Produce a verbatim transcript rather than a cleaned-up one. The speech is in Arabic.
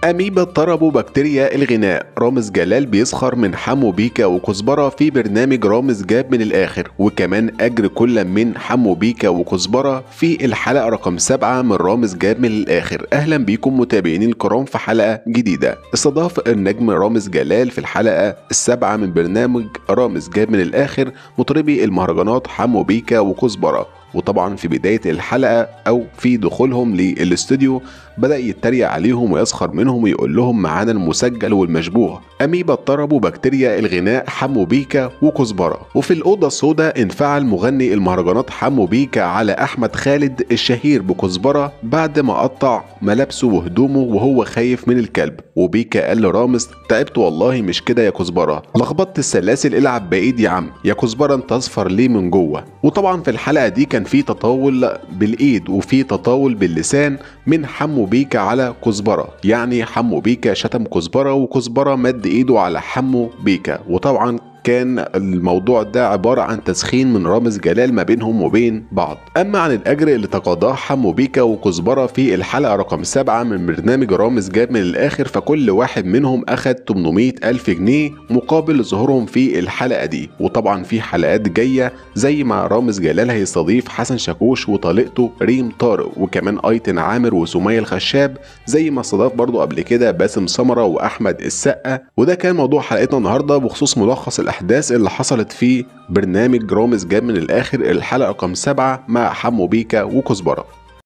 أميبا طربوا بكتيريا الغناء، رامز جلال بيسخر من حمو بيكا وكزبرة في برنامج رامز جاب من الآخر، وكمان أجر كل من حمو بيكا وكزبرة في الحلقة رقم سبعة من رامز جاب من الآخر. أهلا بيكم متابعيني الكرام في حلقة جديدة. استضاف النجم رامز جلال في الحلقة السابعة من برنامج رامز جاب من الآخر مطربي المهرجانات حمو بيكا وكزبرة، وطبعا في بداية الحلقة أو في دخولهم للاستوديو بدأ يتريق عليهم ويسخر منهم ويقول لهم معانا المسجل والمشبوه أميبا طربوا بكتيريا الغناء حمو بيكا وكزبرة. وفي الأوضة السوداء انفعل مغني المهرجانات حمو بيكا على أحمد خالد الشهير بكزبرة بعد ما قطع ملابسه وهدومه وهو خايف من الكلب، وبيكا قال لرامز تعبت والله مش كده يا كزبرة، لخبطت السلاسل العب بعيد يا عم، يا كزبرة انت اصفر ليه من جوه. وطبعا في الحلقة دي كان في تطاول بالايد وفي تطاول باللسان من حمو بيكا على كزبرة، يعني حمو بيكا شتم كزبرة وكزبرة مد ايده على حمو بيكا، وطبعا كان الموضوع ده عبارة عن تسخين من رامز جلال ما بينهم وبين بعض. أما عن الأجر اللي تقاضاه حمو بيكا وكزبرة في الحلقة رقم سبعة من برنامج رامز جاب من الآخر، فكل واحد منهم أخد ثمانمائة ألف جنيه مقابل ظهورهم في الحلقة دي. وطبعا في حلقات جاية زي ما رامز جلال هيستضيف حسن شاكوش وطليقته ريم طارق، وكمان أيتن عامر وسمية الخشاب، زي ما استضاف برضو قبل كده باسم سمرة وأحمد السقا. وده كان موضوع حلقتنا النهاردة بخصوص ملخص الأحداث اللي حصلت في برنامج رامز جاب من الآخر الحلقة رقم سبعة مع حمو بيكا وكزبرة.